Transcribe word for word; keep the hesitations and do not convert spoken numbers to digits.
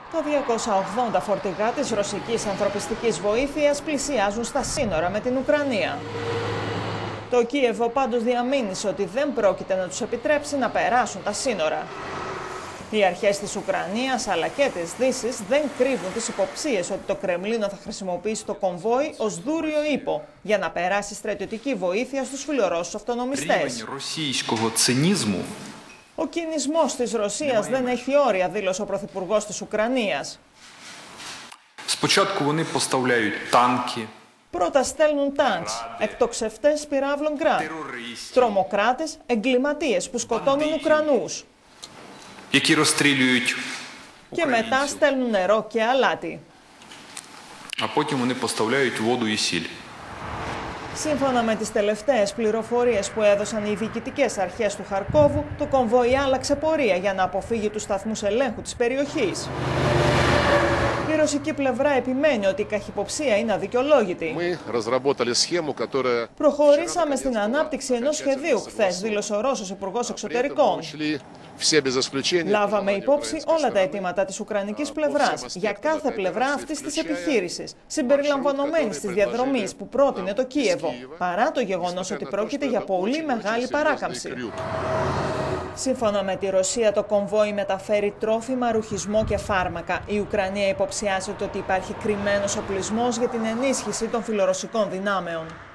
Τα διακόσια ογδόντα φορτηγά της ρωσικής ανθρωπιστικής βοήθειας πλησιάζουν στα σύνορα με την Ουκρανία. Το Κίεβο πάντως διαμήνυσε ότι δεν πρόκειται να τους επιτρέψει να περάσουν τα σύνορα. Οι αρχές της Ουκρανίας αλλά και της Δύσης δεν κρύβουν τις υποψίες ότι το Κρεμλίνο θα χρησιμοποιήσει το κομβόι ως δούριο ύπο για να περάσει στρατιωτική βοήθεια στους φιλορώσους αυτονομιστές. Ο κινησμός της Ρωσίας δεν έχει όρια, δήλωσε ο Πρωθυπουργός της Ουκρανίας. Πρώτα στέλνουν τάγκς, εκτοξευτές πυράβλων γκραντ, τρομοκράτες, εγκληματίες που σκοτώνουν Ουκρανούς. Και μετά στέλνουν νερό και αλάτι. Σύμφωνα με τις τελευταίες πληροφορίες που έδωσαν οι διοικητικές αρχές του Χαρκόβου, το κομβόι άλλαξε πορεία για να αποφύγει τους σταθμούς ελέγχου της περιοχής. Η ρωσική πλευρά επιμένει ότι η καχυποψία είναι αδικαιολόγητη. Προχωρήσαμε στην ανάπτυξη ενός σχεδίου χθες, δήλωσε ο Ρώσος Υπουργός Εξωτερικών. Λάβαμε υπόψη όλα τα αιτήματα της ουκρανικής πλευράς για κάθε πλευρά αυτής της επιχείρησης, συμπεριλαμβανομένης της διαδρομής που πρότεινε το Κίεβο, παρά το γεγονός ότι πρόκειται για πολύ μεγάλη παράκαμψη. Σύμφωνα με τη Ρωσία, το κομβόι μεταφέρει τρόφιμα, ρουχισμό και φάρμακα. Η Ουκρανία υποψιάζεται ότι υπάρχει κρυμμένος οπλισμός για την ενίσχυση των φιλορωσικών δυνάμεων.